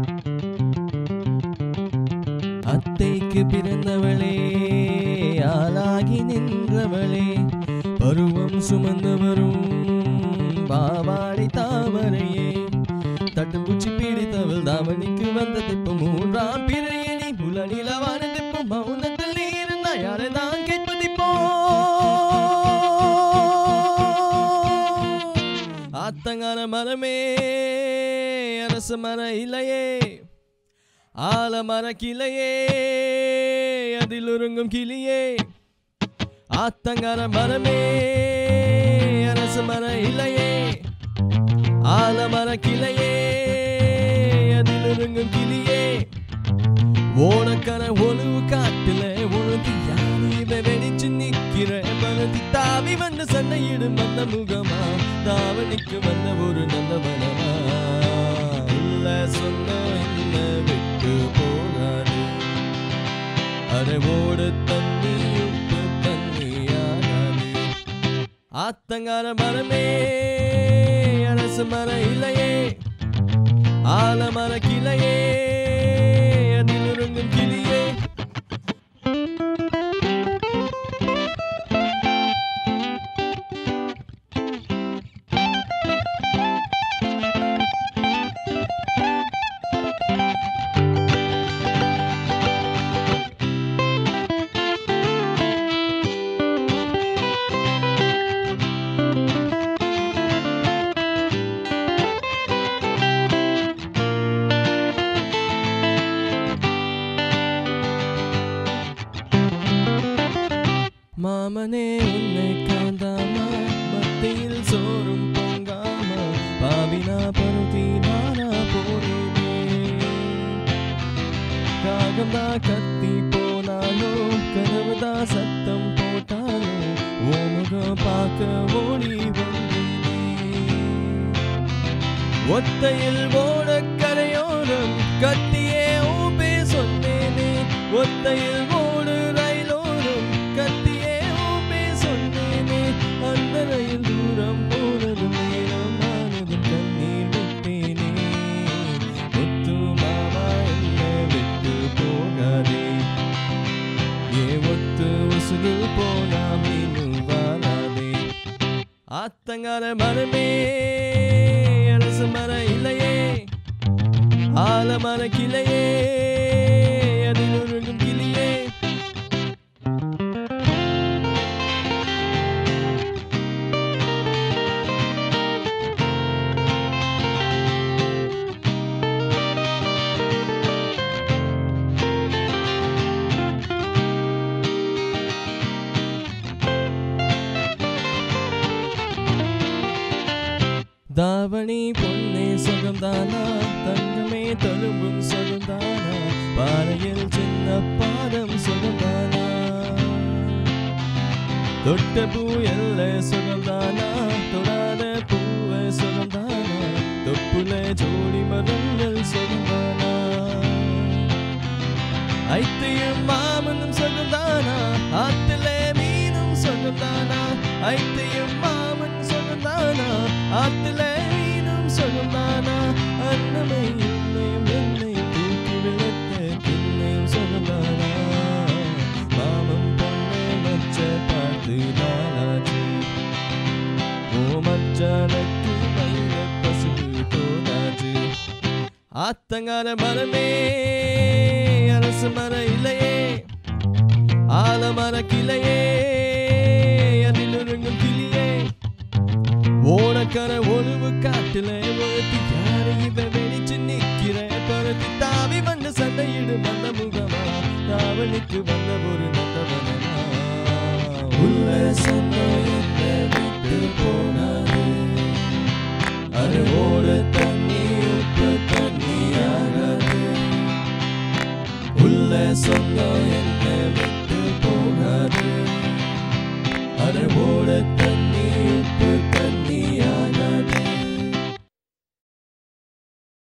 அத்தைக்கு பிறந்தவளே ஆளாகி நின்றவளே பருவம் சுமந்து வரும் பாவாடை தாமரையே தட்டுப்பூச்சி பீடித்தவள் தாவணிக்கு வந்த திப்பு மூன்றாம் பிறையணி புலனிலவான திப்பு மௌனத்தில் நீ இருந்தா யாரைதான் கேட்பதிப்போ ஆத்தங்கார மரமே அரச மர இலையே ஆலமர கிளையே அதில் உறங்கும் கிளியே ஆத்தங்கர மரமே அரச மர இலையே ஆலமர கிளையே அதில் உறங்கும் கிளியே ஓனக்கர ஒழுவு காட்டுல உழுதி யானை வெடிச்சு நிக்கிற பருத்தி தாவி வந்து சண்டையிடும் வந்த முகமா தாவணிக்கு வந்த ஒரு நந்தவனமா இல்ல சொந்தம் என்ன விட்டு போகாது அரைவோடு தண்ணி உப்பு தண்ணியாகாது ஆத்தங்கார மரமே அரச மர இலையே ஆலமர கிளையே அதில் உறங்கும் கிளியே மாமனே உன்னை காந்தாமா மத்தியில் சோறும் பொங்காமா பாவினா பருத்தி நானா போனேனே காகம்தா கத்தி போனாலோ கனவுதா சத்தம் போட்டாலோ ஓமுகம் பார்க்க ஓடி வந்தேனே ஒத்தையில் ஓட கரையோரம் கத்தியே ஊபே சொன்னேனே ஒத்தையில் ஓடு ரயிலோரம் கத்தியே அந்த ரயில் தூரம் போனதும் நேரம் ஆனதும் கண்ணீர் விட்டேனே ஒத்து மாமா என்ன விட்டு போகாதே ஏ ஒத்து உசுறு போனா மீனும் வாழாதே ஆத்தங்கார மரமே அரச மர இலையே ஆலமர கிளையே அதில் உறங்கும் கிளியே தாவணி பொன்னே சுகம்தானா தங்கமே தழும்பும் சுகம்தானா பாறையில் சின்ன பாதம் சுகம்தானா தொட்ட பூ எல்ல சுகம்தானா தொடாத பூவை சுகம்தானா தொப்புல ஜோடி மரங்கள் சுகம்தானா ஐத்தையும் மாமனும் சுகம்தானா ஆத்தில மீனும் சுகம்தானா ஐத்தையும் மாமன் சுகம்தானா ஆத்தில மீனும் சுகம்தானா அன்னமையும் என்னையும் தூக்கி விளத்த திண்ணையும் சுகம்தானா மாமன் பொண்ணு மச்ச பார்த்து நாளாச்சு ஓ மச்சானக்கு மயில பசுகு தோதாச்சு ஆத்தங்கார மரமே அரச மர இலையே ஆலமர கிளையே அதில் உறங்கும் கிளியே ஓனக்கர ஒழுவு காட்டுல ஒழுத்தி யாரை இவ வெடிச்சு நிக்கிற பருத்தி தாவி வந்து சண்டையிடும் அந்த முகமா தாவணிக்கு வந்த ஒரு நந்தவனமா உள்ள சொந்தம் என்ன விட்டு போனாது அருவோட தண்ணி உப்பு தண்ணியாகாது உள்ள சொந்தம் என்ன விட்டு போகாது அருவோட தண்ணி உப்பு